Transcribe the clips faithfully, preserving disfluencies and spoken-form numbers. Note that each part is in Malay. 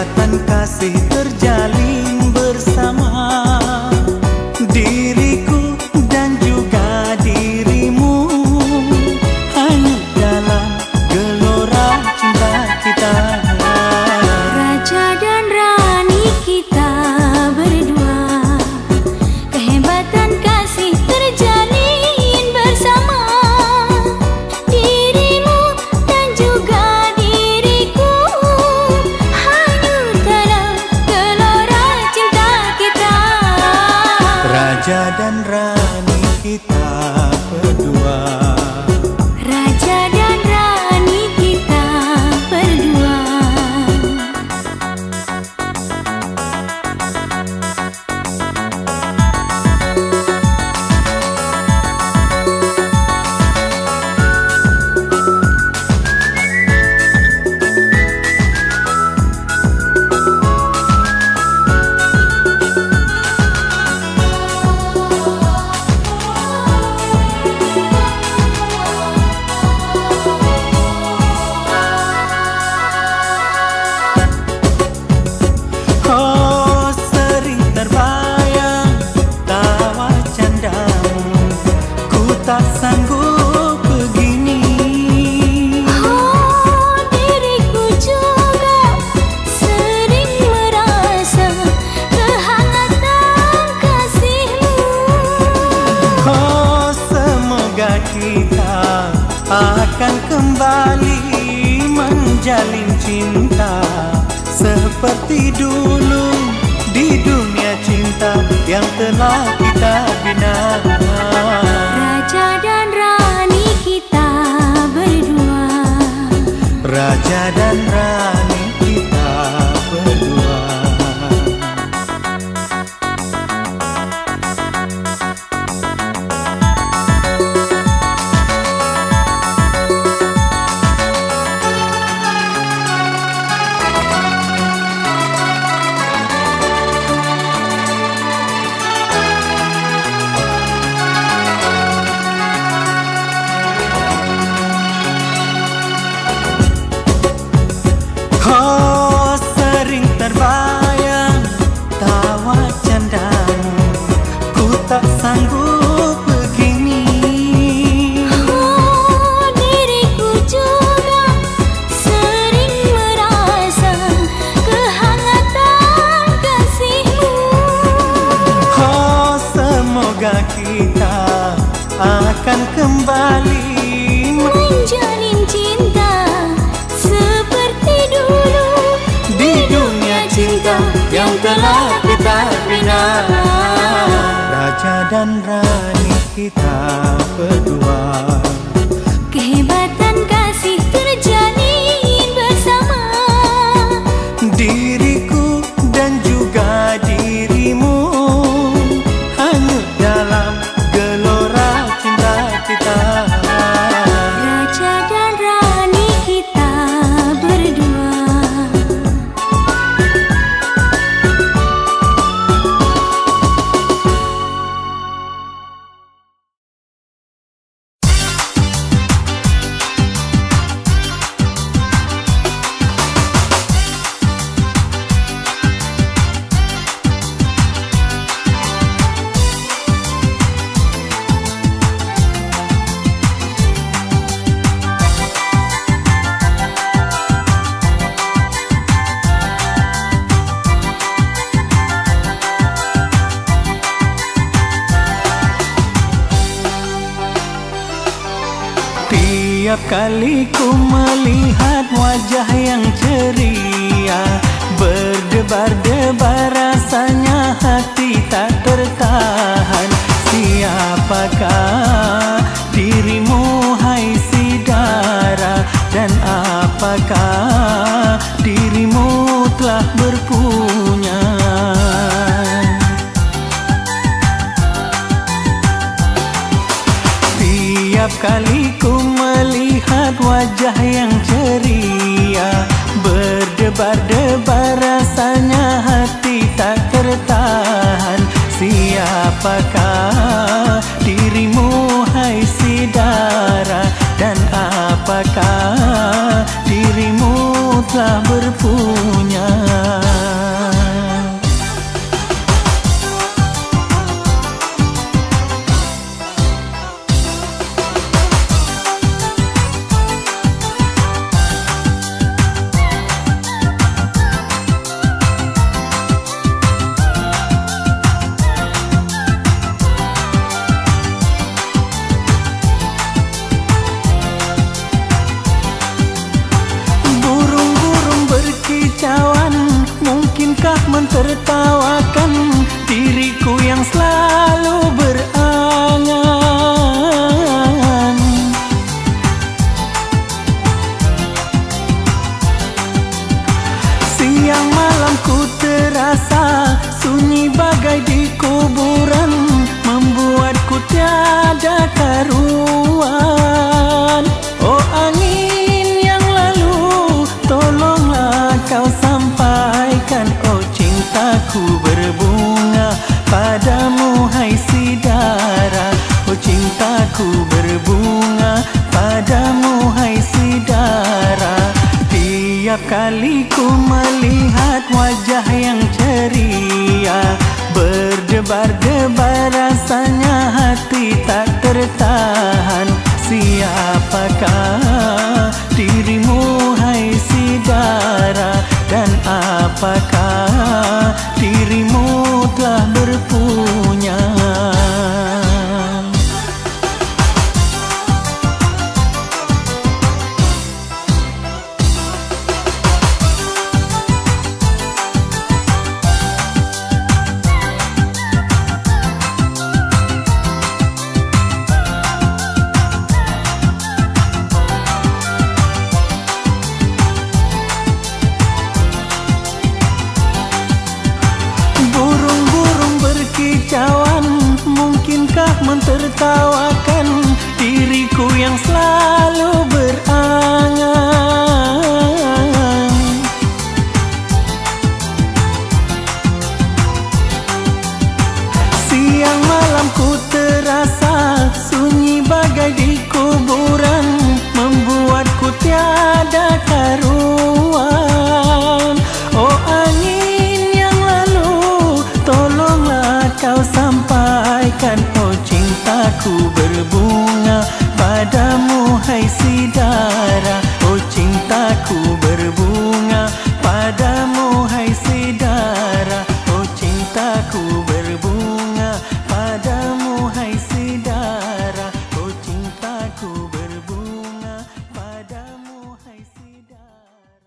Kehebatan kasih terjalin bersama diriku dan juga dirimu, hanya dalam gelora cinta kita. Raja dan Rani kita berdua, kehebatan kasih terjalin bersama dirimu dan juga diriku, hanyut dalam gelora cinta kita. Raja dan Rani kita berdua, Raja dan Rani kita berdua. Oh, sering terbayang tawa candamu, ku tak sanggup begini. Oh, diriku juga sering merasa kehangatan kasihmu. Oh, semoga kita akan kembali menjalin cinta seperti dulu di dunia cinta yang telah kita bina. Raja dan Rani kita berdua, Raja dan Rani kita berdua. Oh, sering terbayang tawa candamu, ku tak sanggup begini. oh, diriku juga sering merasa kehangatan kasihmu. Oh, semoga kita akan kembali Menjalin cinta seperti dulu di dunia cinta yang telah kita bina. Raja dan Rani kita berdua, kehebatan kasih terjalin bersama diriku dan juga dirimu, hanyut dalam gelora cinta kita. Raja dan Rani kita berdua. Tiap kali ku melihat wajah yang ceria, berdebar-debar rasanya hati tak tertahan. Siapakah dirimu hai Sidara, dan apakah dirimu telah berpunya? Tiap kali ku melihat wajah yang ceria, berdebar-debar rasanya hati tak tertahan. Siapakah dirimu hai Sidara, dan apakah dirimu telah berpunya? mentertawakan diriku yang selalu berangan. Siang malam ku terasa sunyi bagai di kuburan, membuatku tiada karuan. Oh angin yang lalu, tolonglah kau sampaikan, oh cintaku berbunga padamu hai Sidara. Oh cintaku berbunga padamu hai Sidara. Tiap kali ku melihat wajah yang ceria, berdebar-debar rasanya hati tak tertahan. Siapakah dirimu hai Sidara, dan apakah dirimu telah berpunya? Mungkinkah mentertawakan diriku yang selalu berangan? Siang malam ku terasa sunyi bagai di kuburan, membuatku tiada karuan. Oh angin yang lalu, tolonglah kau sampaikan, oh cintaku berbunga padamu hai Sidara. Oh cintaku berbunga padamu hai Sidara. Oh cintaku berbunga padamu hai Sidara. Oh cintaku berbunga padamu hai Sidara.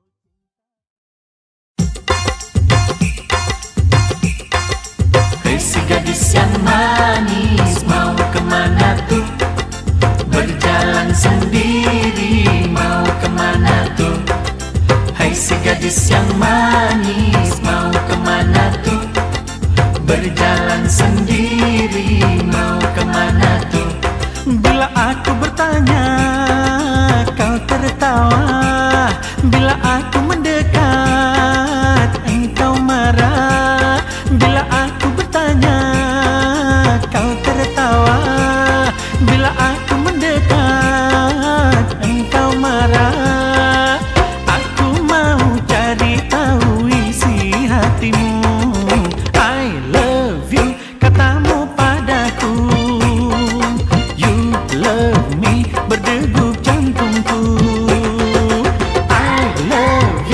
Hei si gadis yang manis, mau kemana tuh? Berjalan sendiri, mau kemana tuh? Hai si gadis yang manis, mau kemana tuh? Berjalan sendiri, mau kemana tuh? Bila aku bertanya, kau tertawa. Bila aku mendekat, engkau marah. Bila aku bertanya, kau tertawa. Bila aku mendekat, engkau marah. Aku mau cari tahu isi hatimu. I love you, katamu padaku. You love me, berdegup jantungku. I love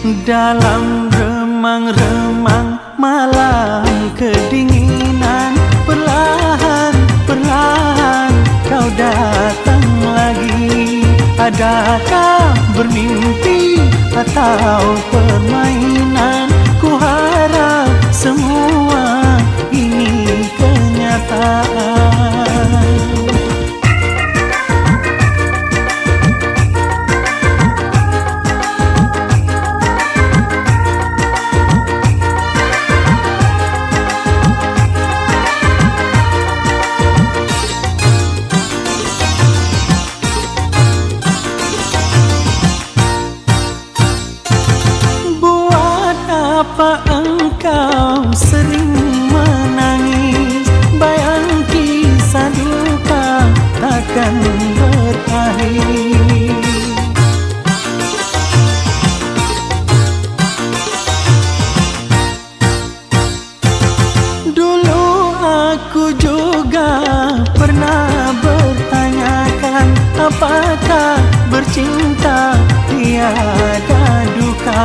Dalam remang-remang malam kedinginan, perlahan-perlahan kau datang lagi. Adakah bermimpi atau permainan? Ku harap semua ini kenyataan. Apa engkau sering menangis? Bayang kisah duka takkan berakhir. Dulu aku juga pernah bertanyakan, apakah bercinta tiada duka?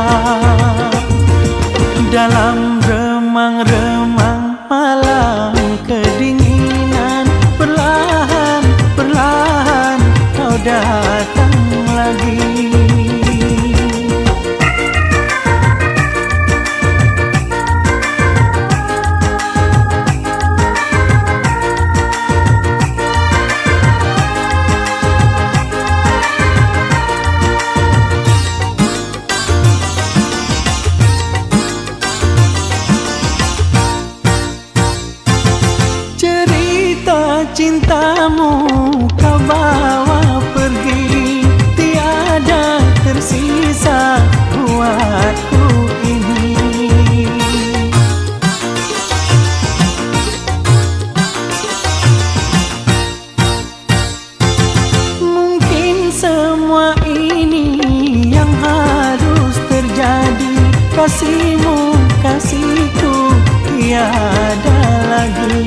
Dalam remang-remang malam kedinginan, perlahan-perlahan kau datang lagi. Cintamu kau bawa pergi, tiada tersisa buatku ini. Mungkin semua ini yang harus terjadi. Kasihmu, kasihku tiada lagi.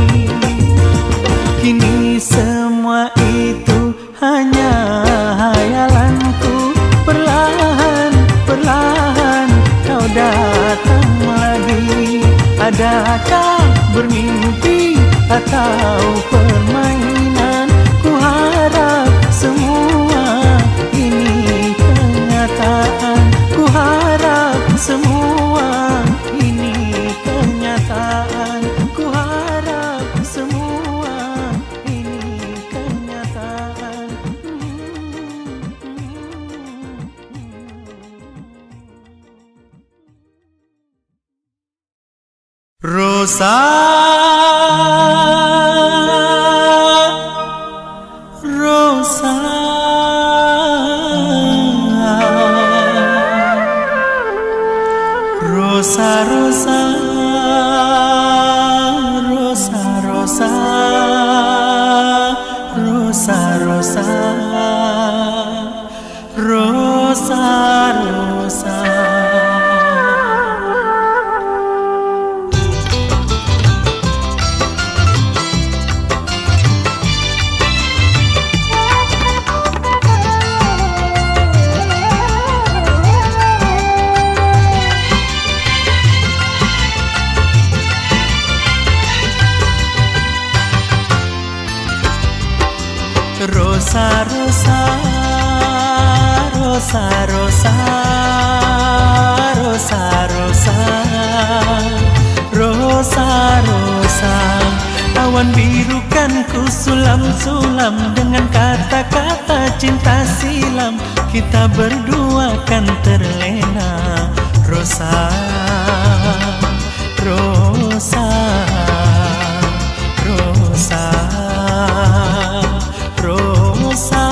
Kini semua itu hanya hayalanku. Perlahan-perlahan kau datang lagi. Adakah bermimpi atau permainan? Ku harap semua ini kenyataan. Ku harap semua ini kenyataan. Ku harap semua Rosa, Rosa, Rosa, Rosa, Rosa, Rosa, Rosa, Rosa, Rosa, Rosa. Rosa, Rosa, Rosa, Rosa, Rosa, Rosa, Rosa, Rosa. Awan biru kan ku sulam-sulam dengan kata-kata cinta silam. Kita berdua kan terlena. Rosa, Rosa, Rosa, Rosa.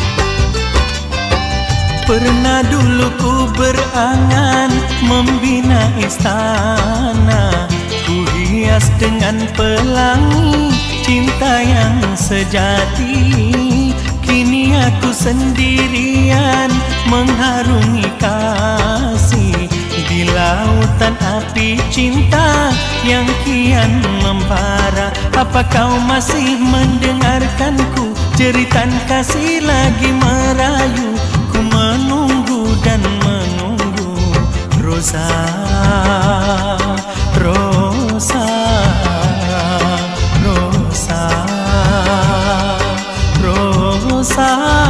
Pernah dulu ku berangan membina istana, ku hias dengan pelangi cinta yang sejati. Kini aku sendirian mengharungi kasih di lautan api cinta yang kian membara. Apa kau masih mendengarkanku? Jeritan kasih lagi merayu. Ku menunggu dan menunggu. Rosa, Rosa, Rosa, Rosa.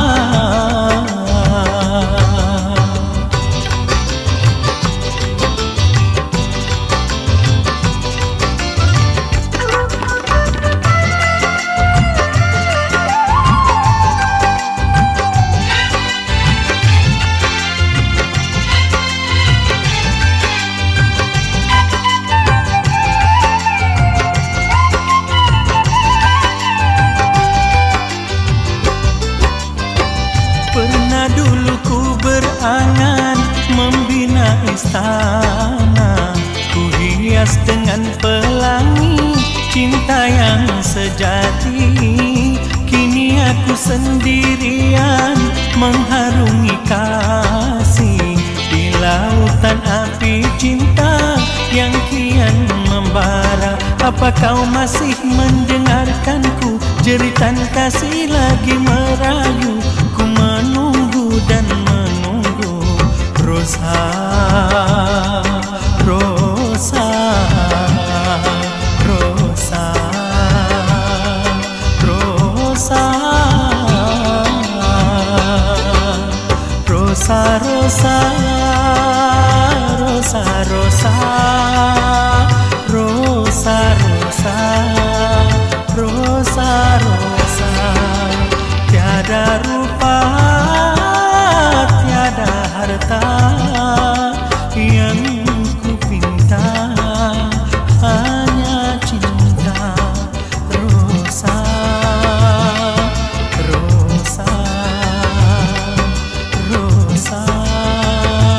Dulu ku berangan membina istana, ku hias dengan pelangi cinta yang sejati. Kini aku sendirian mengharungi kasih di lautan api cinta yang kian membara. Apa kau masih mendengarkanku? Jeritan kasih lagi merayu. Ku menunggu dan menunggu. Rosa, Rosa, Rosa, Rosa, Rosa, Rosa, Rosa, Rosa, Rosa, Rosa, Rosa, Rosa. Tiada rupa, tiada harta yang ku pinta, hanya cinta. Rosa, Rosa, Rosa.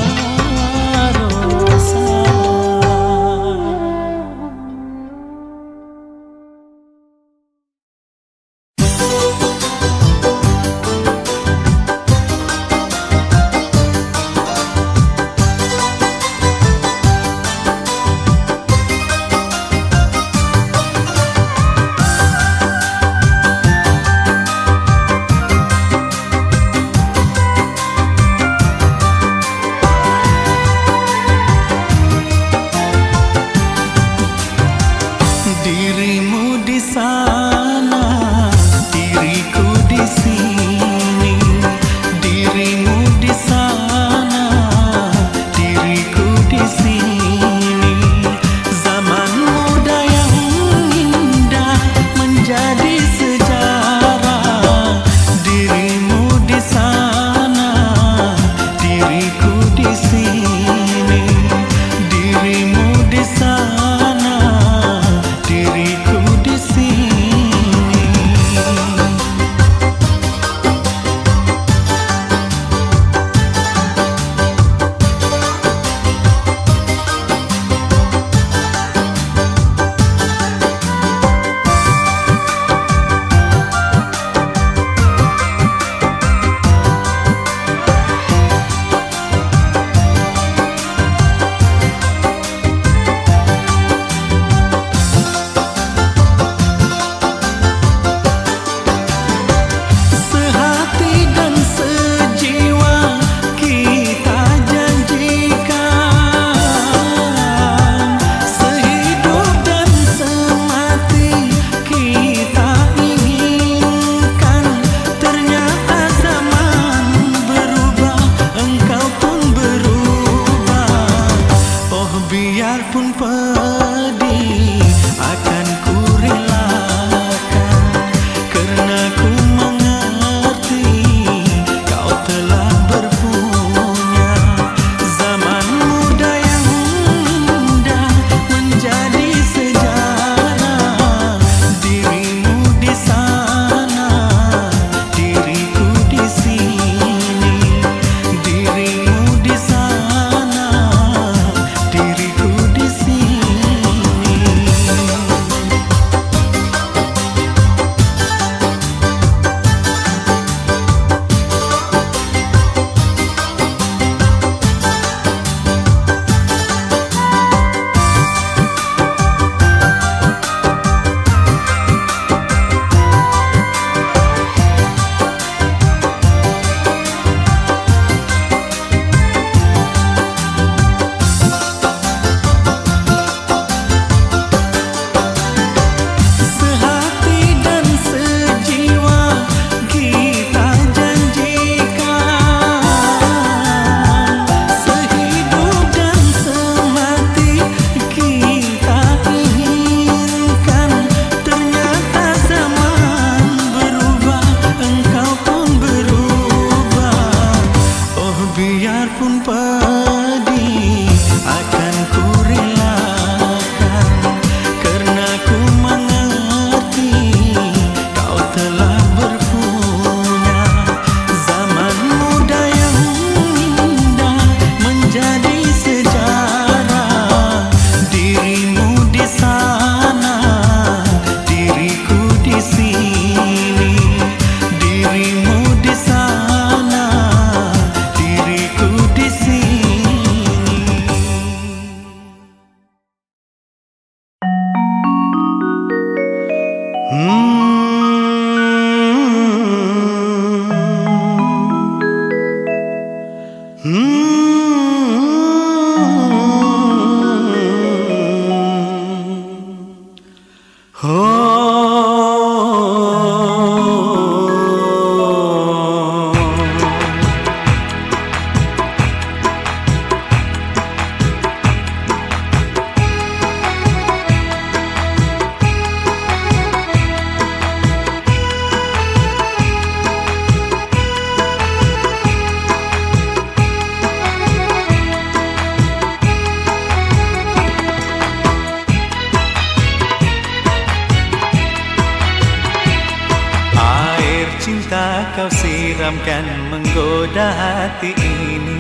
siramkan menggoda hati ini.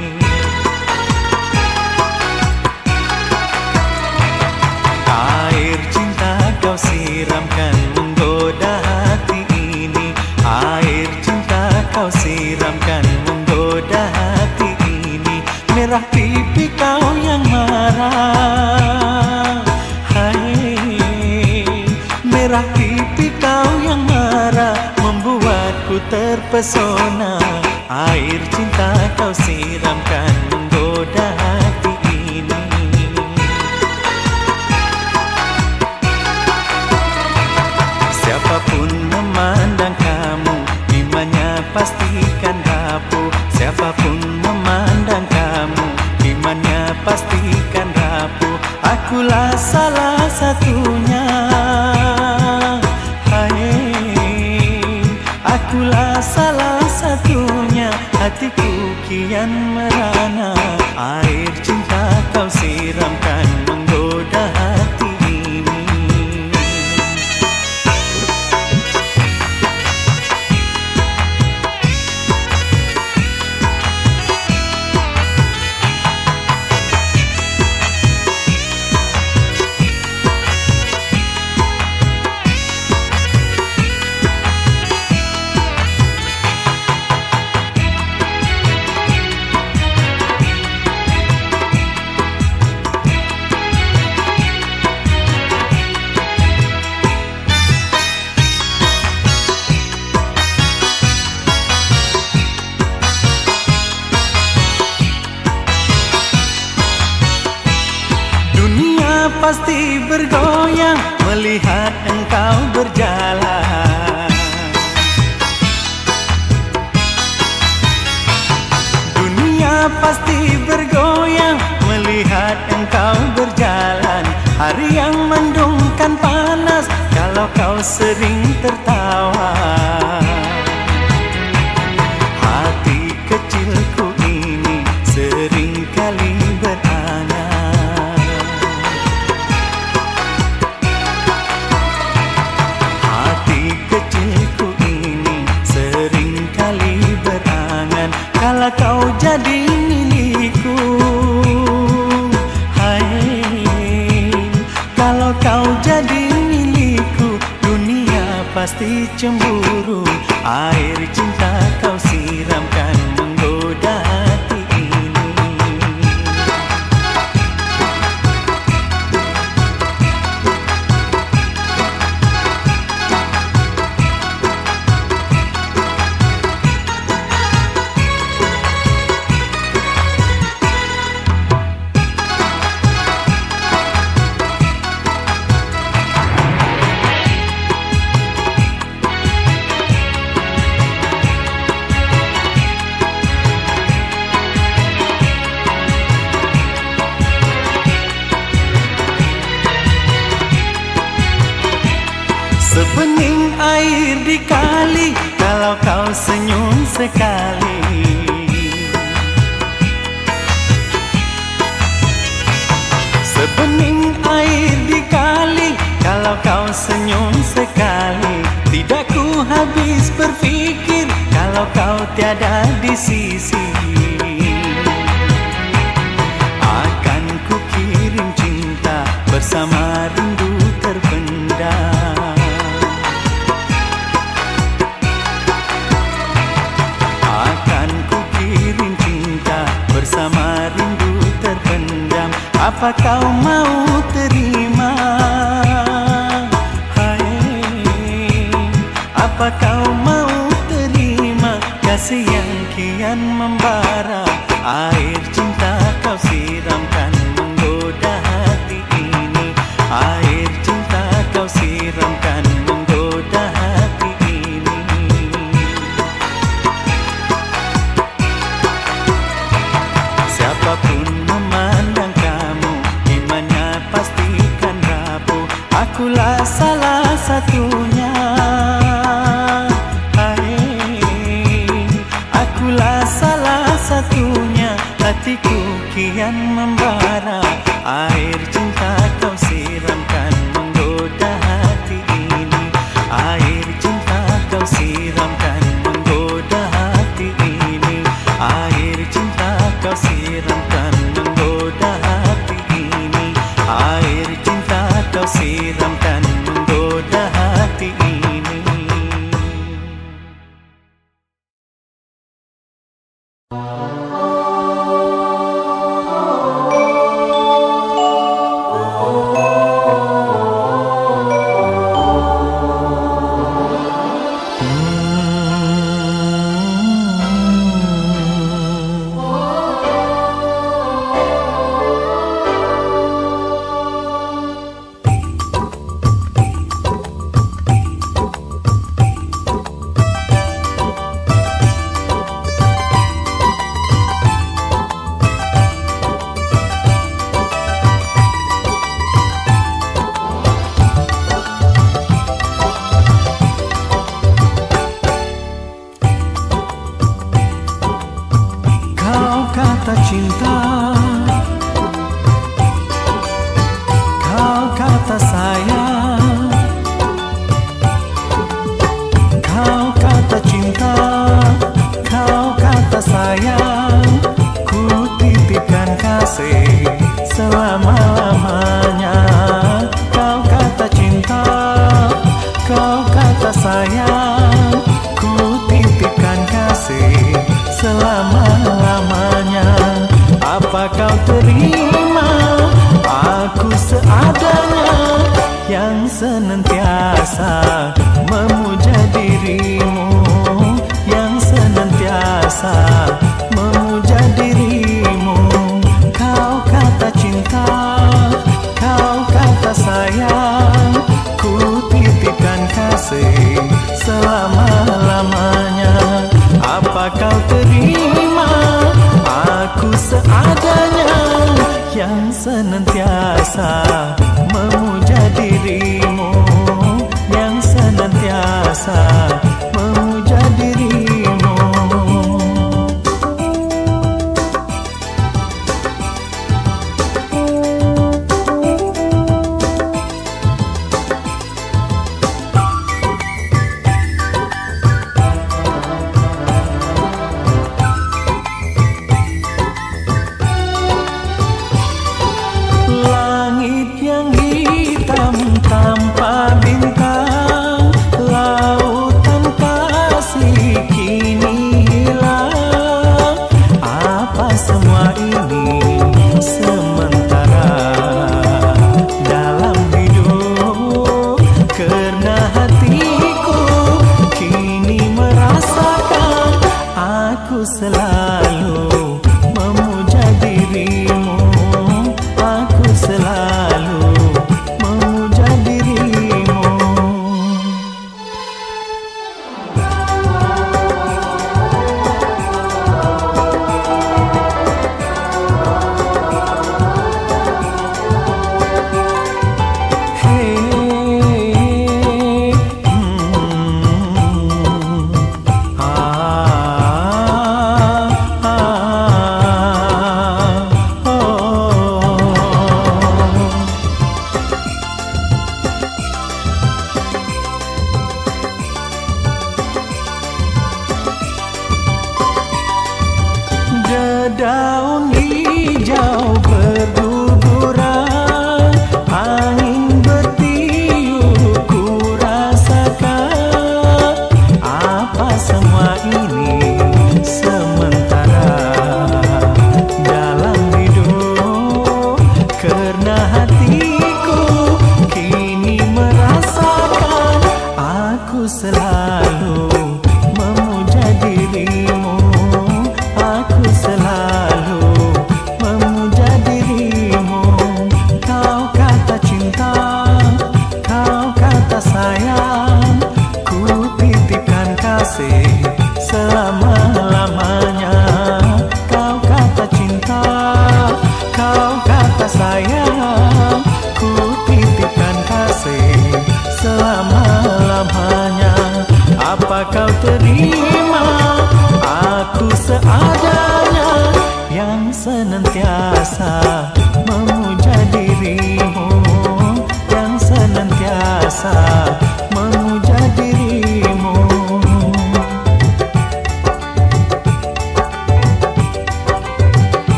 Air cinta kau siramkan menggoda hati ini. Air cinta kau siramkan menggoda hati ini. Merah pipi kau yang marah, hai. Merah pipi kau yang marah membuatku terpesona. Air cinta kau siramkan menggoda hati ini. Siapapun memandang kamu, imannya pastikan rapuh. Siapapun memandang kamu, imannya pastikan rapuh. Akulah salah satunya, hai. Akulah salah satunya, hatiku kian merana. Air cinta kau siramkan menggoda hati ini. Pasti bergoyang melihat engkau berjalan. Dunia pasti bergoyang melihat engkau berjalan. Hari yang mendung kan panas kalau kau sering tertawa. Hati kecilku ini sering kali berangan. Kalau kau jadi milikku, hai. Kalau kau jadi milikku, dunia pasti cemburu. Air cinta kau siramkan menggoda hati ini. Sebening air di kali kalau kau senyum sekali. Sebening air di kali kalau kau senyum sekali. Tidak ku habis berpikir kalau kau tiada di sisi. Akan ku kirim cinta bersama rindu terpendam. Bersama rindu terpendam. Apa kau mau terima, hai? Apa kau mau terima kasih yang kian membara? Air cinta kau siramkan menggoda hati ini. Air cinta kau siramkan menggoda hati ini. Siapapun memandang kamu, imannya pastikan rapuh. Akulah salah satunya, hai. Akulah salah satunya, hatiku kian membara. Air cinta kau siramkan menggoda hati ini. Air cinta kau siramkan menggoda hati ini. bukan menggoda hati ini. Air cinta kau siramkan menggoda hati ini.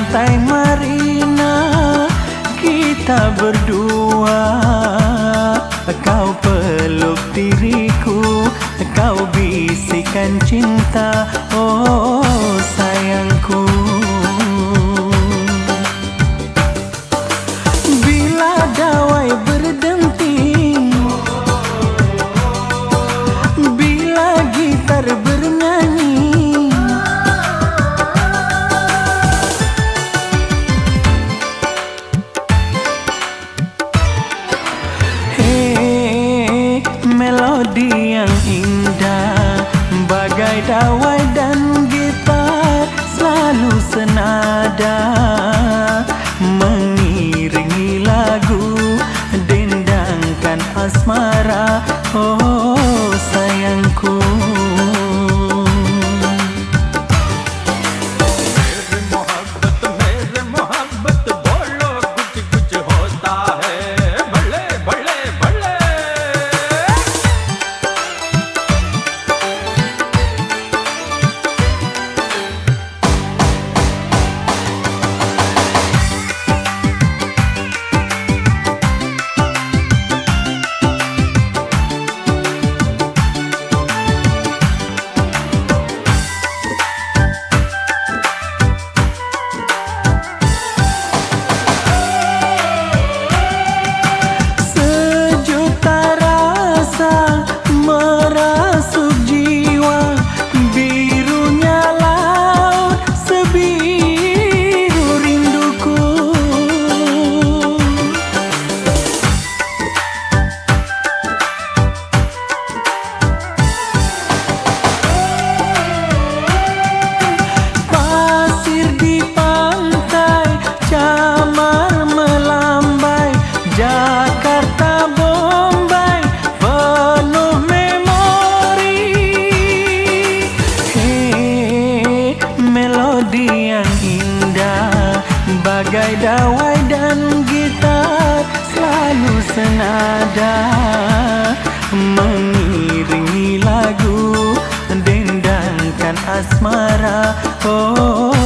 pantai Marina kita berdua. Kau peluk diriku, kau bisikan cinta, oh sayangku. Bila dawai berdenting, bila gitar bernyanyi, hei melodi yang indah bagai dawai dan gitar selalu senada mengiringi lagu dendangkan asmara, oh sayangku. Jakarta, Bombay, penuh memori. Hei, melodi yang indah bagai dawai dan gitar selalu senada mengiringi lagu dendangkan asmara, oh